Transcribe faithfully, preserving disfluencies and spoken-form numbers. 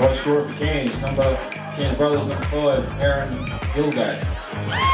What score for Cairns? Number Cairns Brothers, number five, Aaron Guilgo.